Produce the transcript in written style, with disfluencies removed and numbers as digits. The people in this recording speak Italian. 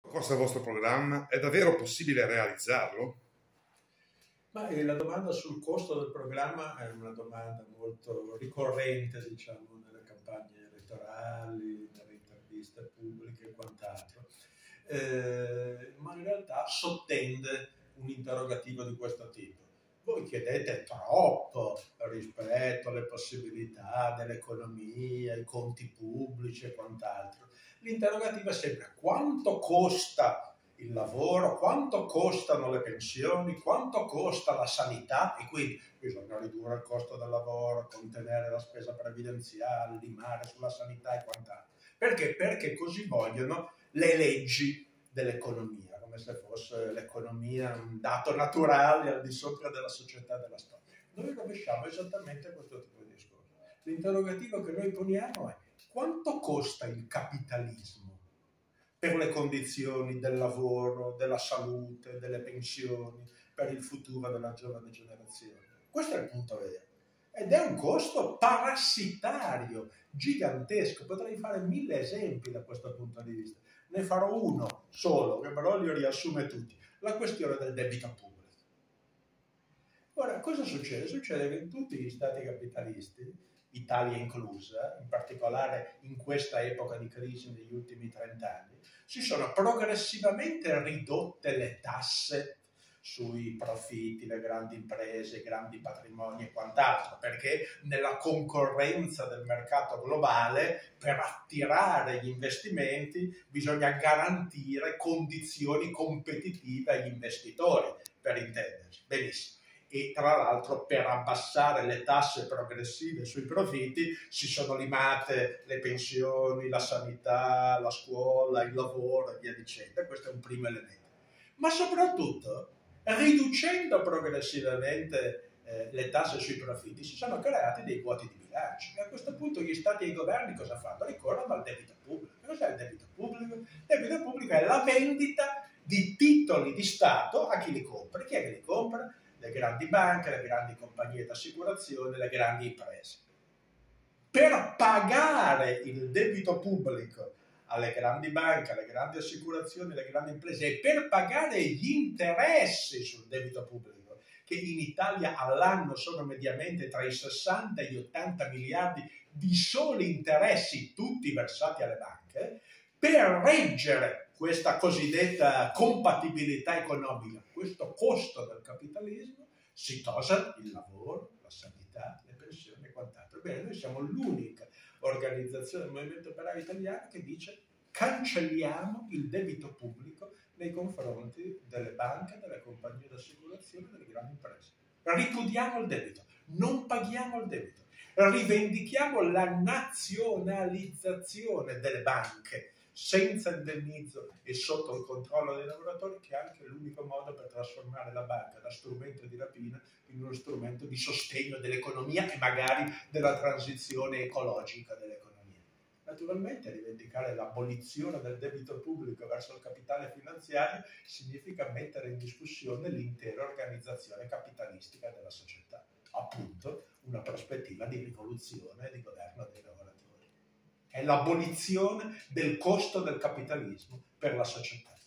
Costa il vostro programma? È davvero possibile realizzarlo? Ma la domanda sul costo del programma è una domanda molto ricorrente, diciamo, nelle campagne elettorali, nelle interviste pubbliche e quant'altro. Ma in realtà sottende un interrogativo di questo tipo. Voi chiedete troppo rispetto alle possibilità dell'economia, i conti pubblici e quant'altro. L'interrogativo è sempre: quanto costa il lavoro, quanto costano le pensioni, quanto costa la sanità, e quindi bisogna ridurre il costo del lavoro, contenere la spesa previdenziale, limare sulla sanità e quant'altro. Perché? Perché così vogliono le leggi dell'economia, come se fosse l'economia un dato naturale al di sopra della società e della storia. Noi rovesciamo esattamente questo tipo di discorso. L'interrogativo che noi poniamo è: quanto costa il capitalismo per le condizioni del lavoro, della salute, delle pensioni, per il futuro della giovane generazione? Questo è il punto vero. Ed è un costo parassitario, gigantesco. Potrei fare 1000 esempi da questo punto di vista. Ne farò uno solo, che però li riassume tutti. La questione del debito pubblico. Ora, cosa succede? Succede che in tutti gli stati capitalisti, Italia inclusa, in particolare in questa epoca di crisi negli ultimi 30 anni, si sono progressivamente ridotte le tasse sui profitti, le grandi imprese, i grandi patrimoni e quant'altro, perché nella concorrenza del mercato globale, per attirare gli investimenti, bisogna garantire condizioni competitive agli investitori, per intenderci. Benissimo. E tra l'altro, per abbassare le tasse progressive sui profitti si sono limate le pensioni, la sanità, la scuola, il lavoro e via dicendo. Questo è un primo elemento. Ma soprattutto, riducendo progressivamente le tasse sui profitti, si sono creati dei vuoti di bilancio. E a questo punto gli stati e i governi cosa fanno? Ricorrono al debito pubblico. Cos'è il debito pubblico? Il debito pubblico è la vendita di titoli di Stato a chi li compra. Chi è che li compra? Le grandi banche, le grandi compagnie d'assicurazione, le grandi imprese. Per pagare il debito pubblico alle grandi banche, alle grandi assicurazioni, alle grandi imprese, e per pagare gli interessi sul debito pubblico, che in Italia all'anno sono mediamente tra i 60 e gli 80 miliardi di soli interessi, tutti versati alle banche, per reggere questa cosiddetta compatibilità economica, questo costo del capitalismo, si tosa il lavoro, la sanità, le pensioni e quant'altro. Bene, noi siamo l'unica organizzazione del movimento operaio italiano che dice: cancelliamo il debito pubblico nei confronti delle banche, delle compagnie d'assicurazione, delle grandi imprese. Ripudiamo il debito, non paghiamo il debito, rivendichiamo la nazionalizzazione delle banche, senza indennizzo e sotto il controllo dei lavoratori, che è anche l'unico modo per trasformare la banca da strumento di rapina in uno strumento di sostegno dell'economia e magari della transizione ecologica dell'economia. Naturalmente rivendicare l'abolizione del debito pubblico verso il capitale finanziario significa mettere in discussione l'intera organizzazione capitalistica della società, appunto una prospettiva di rivoluzione e di governo dei lavoratori. È l'abolizione del costo del capitalismo per la società.